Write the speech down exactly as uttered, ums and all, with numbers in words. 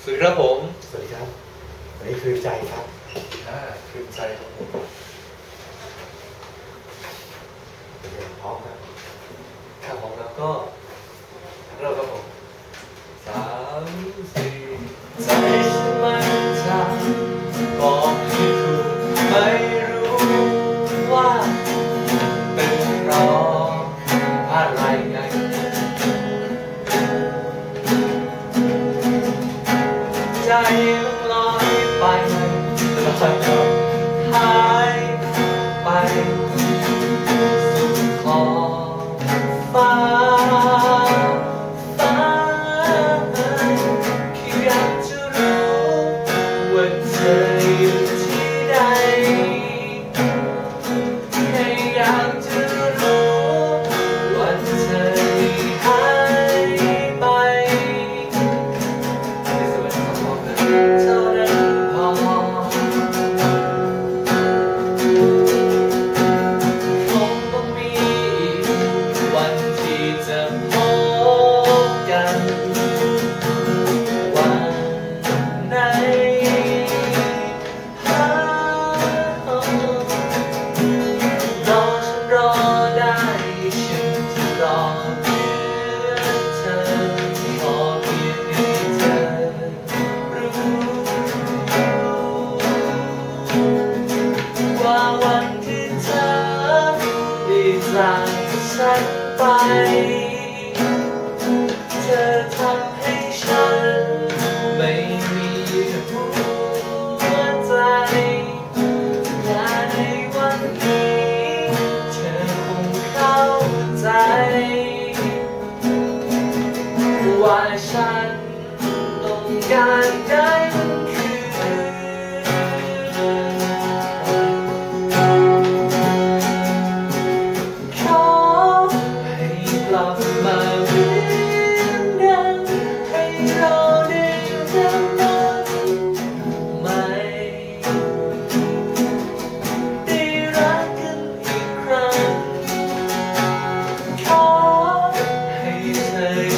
สวัสดีครับผมสวัสดีครับวันนี้คืนใจครับอ่าคืนใจครับผมพร้อมครับข้าของเราก็เราครับผมสามสี่ใจฉันมันจะบอกให้ถูกไม่รู้ว่าเป็นเพราะอะไรไงใจลอยไปลอยจนหายไปสู่ขอบฟ้าฟ้าแค่อยากจะรู้ว่าเธออยู่ที่ใดแค่อยากจะรู้ว่าเธอหายไปเท่านั้นพอคงต้องมีวันที่จะพบกันวันไหนหารอฉันรอได้ฉันจะรอเพื่อเธอขอเพียงให้เธอว่าวันที่เธอได้จากฉันไปเธอทำให้ฉันไม่มีหัวใจและในวันนี้เธอคงเข้าใจว่าฉันต้องการได้มันคือขอให้กลับมาเหมือนเดิมให้เราได้เริ่มต้นใหม่ได้รักกันอีกครั้งขอให้เธอ